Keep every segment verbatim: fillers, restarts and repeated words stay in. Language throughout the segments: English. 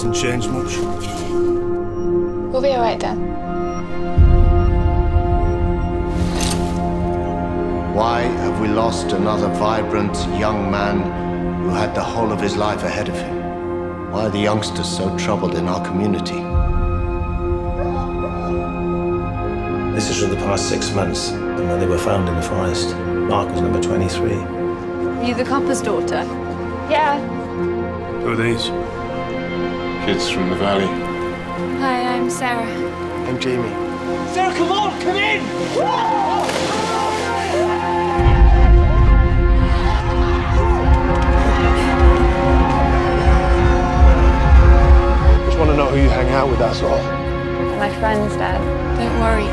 hasn't changed much. We'll be all right, Dad. Why have we lost another vibrant young man who had the whole of his life ahead of him? Why are the youngsters so troubled in our community? This is from the past six months, and when they were found in the forest. Mark was number twenty-three. Are you the copper's daughter? Yeah. Who are these? Kids from the valley. Hi, I'm Sara. I'm Jamie. Sara, come on, come in! Just want to know who you hang out with, that's all. My friends, Dad. Don't worry.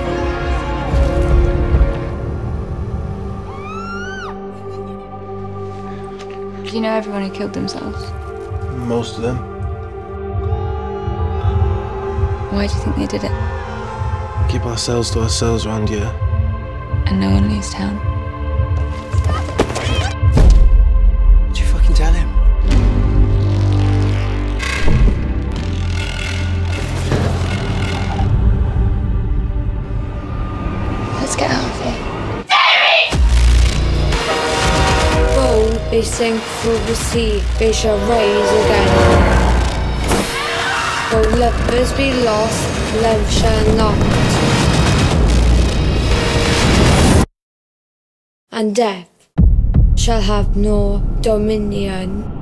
Do you know everyone who killed themselves? Most of them. Why do you think they did it? We keep ourselves to ourselves around here. And no one leaves town? Did you fucking tell him? Let's get out of here. They sink through the sea, they shall rise again. Though lovers be lost, love shall not. And death shall have no dominion.